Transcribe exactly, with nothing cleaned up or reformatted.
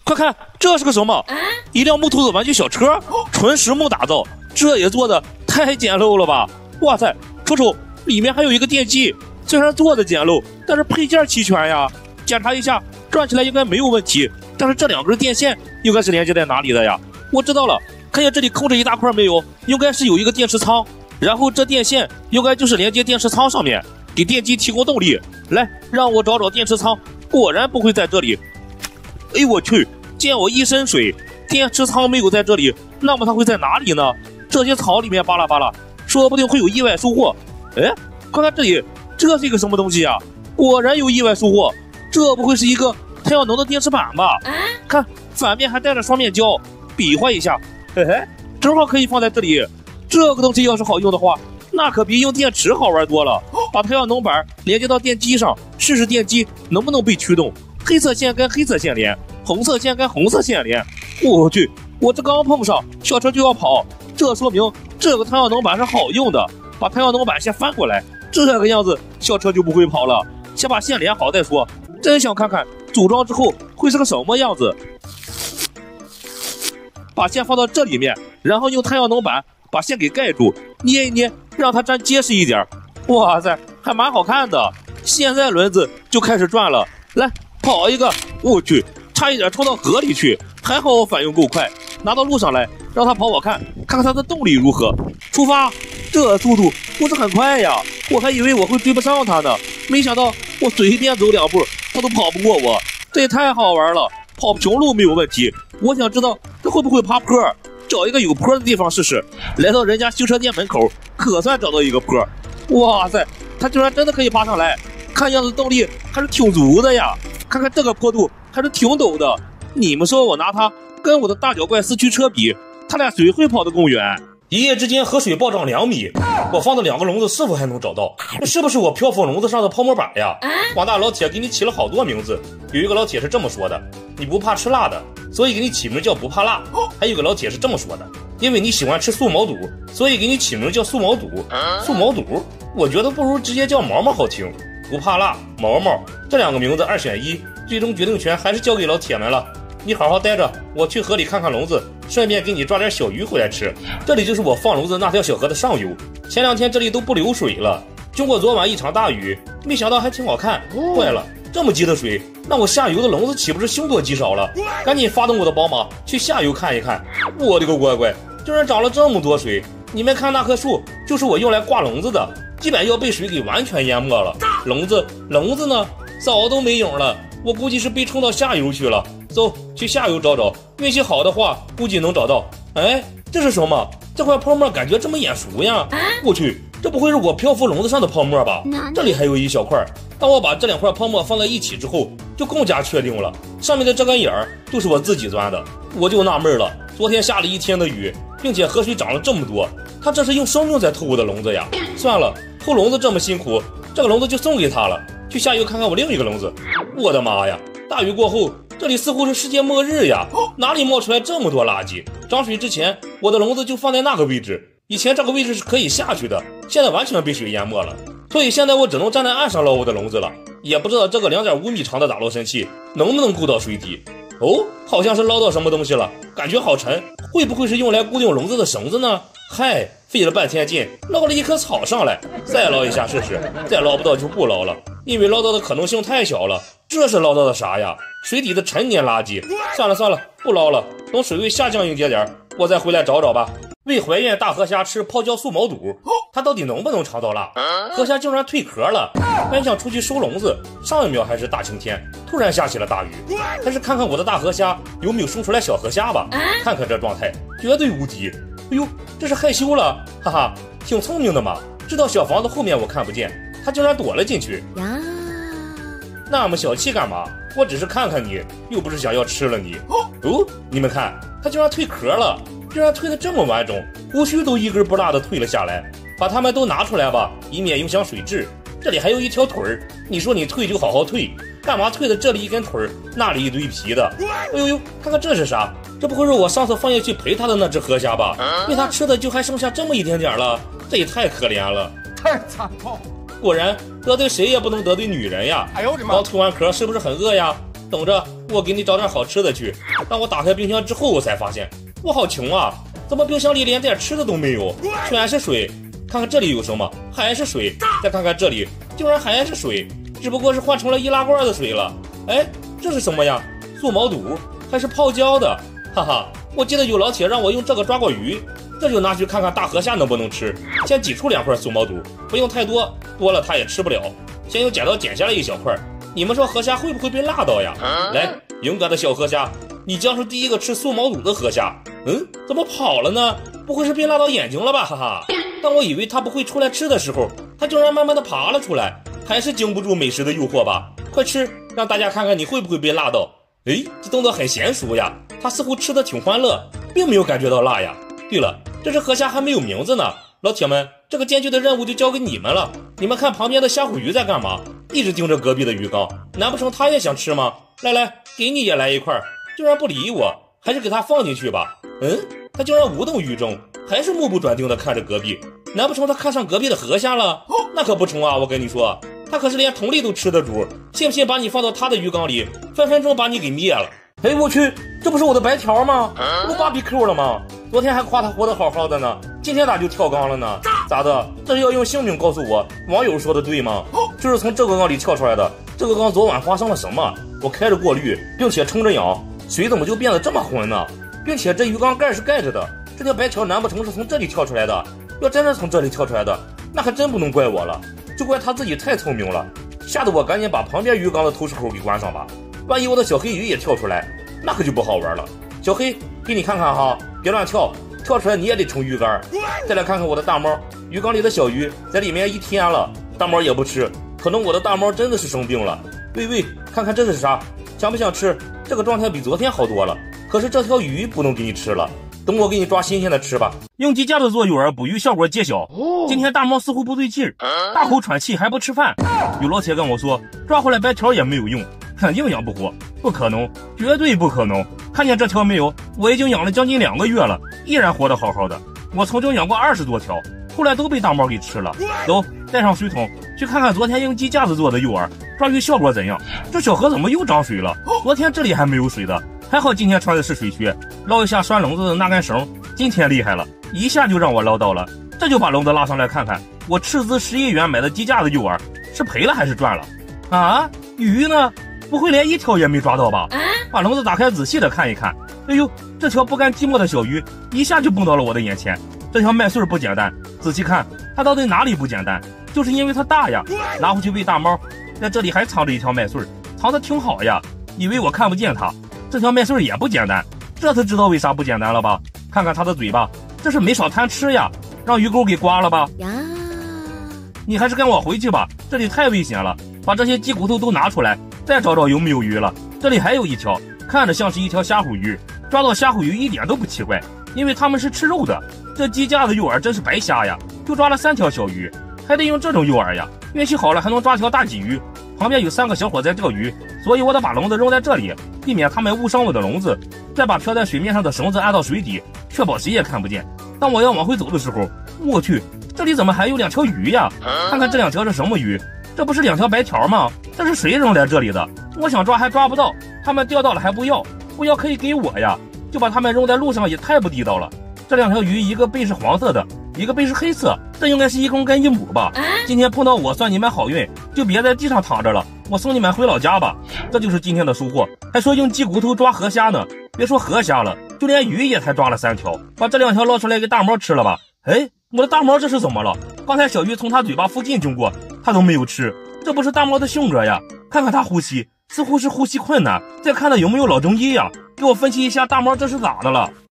快看，这是个什么？一辆木头的玩具小车，纯实木打造，这也做的太简陋了吧！哇塞，瞅瞅，里面还有一个电机，虽然做的简陋，但是配件齐全呀。检查一下，转起来应该没有问题。但是这两根电线应该是连接在哪里的呀？我知道了，看见这里空着一大块没有？应该是有一个电池仓，然后这电线应该就是连接电池仓上面，给电机提供动力。来，让我找找电池仓，果然不会在这里。哎，我去！见我一身水，电池仓没有在这里，那么它会在哪里呢？这些草里面扒拉扒拉，说不定会有意外收获。哎，看看这里，这是一个什么东西呀？果然有意外收获，这不会是一个太阳能的电池板吧？看，反面还带着双面胶，比划一下，嘿嘿，正好可以放在这里。这个东西要是好用的话，那可比用电池好玩多了。把太阳能板连接到电机上，试试电机能不能被驱动。黑色线跟黑色线连，红色线跟红色线连。我去，我这刚碰上，小车就要跑，这说明这个太阳能板是好用的。把太阳能板先翻过来，这个样子小车就不会跑了。先把线连好再说。真想看看组装之后会是个什么样子。把线放到这里面，然后用太阳能板把线给盖住，捏一捏，让它粘结实一点。哇塞，还蛮好看的。现在轮子就开始转了，来跑一个，我去，差一点冲到河里去，还好我反应够快，拿到路上来，让它跑跑看，看看它的动力如何。出发，这速度不是很快呀，我还以为我会追不上它呢，没想到我随便走两步，它都跑不过我，这也太好玩了。跑平路没有问题，我想知道它会不会爬坡，找一个有坡的地方试试。来到人家修车店门口，可算找到一个坡。哇塞，它居然真的可以爬上来，看样子动力还是挺足的呀。看看这个坡度还是挺陡的，你们说我拿它跟我的大脚怪四驱车比，它俩谁会跑得更远？一夜之间河水暴涨两米，我放的两个笼子是否还能找到？这是不是我漂浮笼子上的泡沫板呀？广大老铁给你起了好多名字，有一个老铁是这么说的：你不怕吃辣的，所以给你起名叫不怕辣。还有个老铁是这么说的：因为你喜欢吃素毛肚，所以给你起名叫素毛肚。素毛肚，我觉得不如直接叫毛毛好听。不怕辣，毛毛，这两个名字二选一，最终决定权还是交给老铁们了。你好好待着，我去河里看看笼子，顺便给你抓点小鱼回来吃。这里就是我放笼子那条小河的上游，前两天这里都不流水了，经过昨晚一场大雨，没想到还挺好看。坏了，这么急的水，那我下游的笼子岂不是凶多吉少了？赶紧发动我的宝马去下游看一看。我的个乖乖，居然涨了这么多水！你们看那棵树，就是我用来挂笼子的，基本要被水给完全淹没了。笼子，笼子呢？早都没影了，我估计是被冲到下游去了。走，去下游找找，运气好的话，估计能找到。哎，这是什么？这块泡沫感觉这么眼熟呀！我去，这不会是我漂浮笼子上的泡沫吧？这里还有一小块。当我把这两块泡沫放在一起之后，就更加确定了，上面的这个眼儿都是我自己钻的。我就纳闷了，昨天下了一天的雨，并且河水涨了这么多，他这是用生命在偷我的笼子呀！算了，偷笼子这么辛苦，这个笼子就送给他了。去下游看看我另一个笼子。我的妈呀！大雨过后，这里似乎是世界末日呀！哪里冒出来这么多垃圾？涨水之前，我的笼子就放在那个位置，以前这个位置是可以下去的，现在完全被水淹没了，所以现在我只能站在岸上捞我的笼子了。也不知道这个 两点五米长的打捞神器能不能够到水底。哦，好像是捞到什么东西了，感觉好沉，会不会是用来固定笼子的绳子呢？嗨，费了半天劲，捞了一棵草上来，再捞一下试试，再捞不到就不捞了，因为捞到的可能性太小了。这是捞到的啥呀？水底的陈年垃圾。算了算了，不捞了，等水位下降一点点，我再回来找找吧。为怀孕大河虾吃泡椒素毛肚，它到底能不能尝到辣？河虾竟然蜕壳了，本想出去收笼子，上一秒还是大晴天，突然下起了大雨。还是看看我的大河虾有没有生出来小河虾吧，看看这状态，绝对无敌。哎呦，这是害羞了，哈哈，挺聪明的嘛，知道小房子后面我看不见，它竟然躲了进去呀。那么小气干嘛？我只是看看你，又不是想要吃了你。哦，你们看，它居然蜕壳了，居然蜕得这么完整，胡须都一根不落的退了下来。把它们都拿出来吧，以免影响水质。这里还有一条腿儿，你说你退就好好退，干嘛退的这里一根腿儿，那里一堆皮的？哎呦呦，看看这是啥？这不会是我上次放下去陪它的那只河虾吧？被它吃的就还剩下这么一点点了，这也太可怜了， 太惨痛。 果然得罪谁也不能得罪女人呀！ 哎呦我的妈！ 刚蜕完壳是不是很饿呀？等着，我给你找点好吃的去。 当我打开冰箱之后，我才发现我好穷啊！怎么冰箱里连点吃的都没有，全是水？看看这里有什么，还是水。再看看这里，竟然还是水，只不过是换成了易拉罐的水了。哎，这是什么呀？素毛肚还是泡椒的？哈哈，我记得有老铁让我用这个抓过鱼，这就拿去看看大河虾能不能吃。先挤出两块素毛肚，不用太多，多了它也吃不了。先用剪刀剪下来一小块，你们说河虾会不会被辣到呀？来，勇敢的小河虾，你将是第一个吃素毛肚的河虾。嗯，怎么跑了呢？不会是被辣到眼睛了吧？哈哈！当我以为它不会出来吃的时候，它竟然慢慢的爬了出来，还是经不住美食的诱惑吧？快吃，让大家看看你会不会被辣到。诶，这动作很娴熟呀，它似乎吃的挺欢乐，并没有感觉到辣呀。对了，这只河虾还没有名字呢，老铁们，这个艰巨的任务就交给你们了。你们看旁边的虾虎鱼在干嘛？一直盯着隔壁的鱼缸，难不成他也想吃吗？来来，给你也来一块，居然不理我，还是给他放进去吧。嗯，他竟然无动于衷，还是目不转睛地看着隔壁。难不成他看上隔壁的河虾了？那可不成啊，我跟你说，他可是连同类都吃的主，信不信把你放到他的鱼缸里，分分钟把你给灭了。哎，我去，这不是我的白条吗？不 B B Q 了吗？昨天还夸他活得好好的呢，今天咋就跳缸了呢？咋的？这是要用性命告诉我，网友说的对吗？就是从这个缸里跳出来的。这个缸昨晚发生了什么？我开着过滤，并且冲着氧，水怎么就变得这么浑呢？并且这鱼缸盖是盖着的，这条白条难不成是从这里跳出来的？要真是从这里跳出来的，那还真不能怪我了，就怪他自己太聪明了，吓得我赶紧把旁边鱼缸的透视口给关上吧。万一我的小黑鱼也跳出来，那可就不好玩了。小黑，给你看看哈，别乱跳，跳出来你也得冲鱼竿。再来看看我的大猫，鱼缸里的小鱼在里面一天了，大猫也不吃，可能我的大猫真的是生病了。喂喂，看看这是啥？想不想吃？这个状态比昨天好多了，可是这条鱼不能给你吃了，等我给你抓新鲜的吃吧。用鸡架子做诱饵捕鱼效果揭晓。今天大猫似乎不对劲儿，大口喘气还不吃饭。有老铁跟我说，抓回来白条也没有用，肯定养不活，不可能，绝对不可能。看见这条没有？我已经养了将近两个月了，依然活得好好的。我曾经养过二十多条，后来都被大猫给吃了。走，带上水桶去看看昨天用鸡架子做的诱饵抓鱼效果怎样。这小河怎么又涨水了？昨天这里还没有水的，还好今天穿的是水靴，捞一下拴笼子的那根绳，今天厉害了，一下就让我捞到了。这就把笼子拉上来看看，我斥资十亿元买的鸡架子诱饵是赔了还是赚了？啊，鱼呢？不会连一条也没抓到吧？把笼子打开仔细的看一看，哎呦，这条不甘寂寞的小鱼一下就蹦到了我的眼前。这条麦穗不简单，仔细看它到底哪里不简单？就是因为它大呀。拿回去喂大猫，在这里还藏着一条麦穗，藏得挺好呀，以为我看不见它。这条麦穗也不简单，这次知道为啥不简单了吧？看看它的嘴巴，这是没少贪吃呀，让鱼钩给刮了吧？呀，你还是跟我回去吧，这里太危险了。把这些鸡骨头都拿出来，再找找有没有鱼了。这里还有一条，看着像是一条虾虎鱼，抓到虾虎鱼一点都不奇怪，因为它们是吃肉的。这鸡架子诱饵真是白瞎呀，就抓了三条小鱼，还得用这种诱饵呀。运气好了还能抓条大鲫鱼。旁边有三个小伙在钓鱼，所以我得把笼子扔在这里，避免他们误伤我的笼子。再把漂在水面上的绳子按到水底，确保谁也看不见。当我要往回走的时候，我去，这里怎么还有两条鱼呀？看看这两条是什么鱼？这不是两条白条吗？这是谁扔在这里的？我想抓还抓不到，他们钓到了还不要，不要可以给我呀，就把他们扔在路上也太不地道了。这两条鱼一个背是黄色的，一个背是黑色，这应该是一公跟一母吧。今天碰到我算你们好运，就别在地上躺着了，我送你们回老家吧。这就是今天的收获。还说用鸡骨头抓河虾呢，别说河虾了，就连鱼也才抓了三条，把这两条捞出来给大猫吃了吧。哎，我的大猫这是怎么了？刚才小鱼从它嘴巴附近经过，它都没有吃，这不是大猫的性格呀。看看它呼吸，似乎是呼吸困难。再看它有没有脑中医呀，给我分析一下大猫这是咋的了。